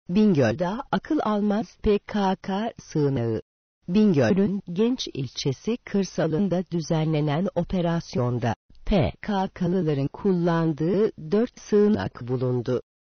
Bingöl'de akıl almaz PKK sığınağı. Bingöl'ün Genç ilçesi kırsalında düzenlenen operasyonda PKK'lıların kullandığı 4 sığınak bulundu.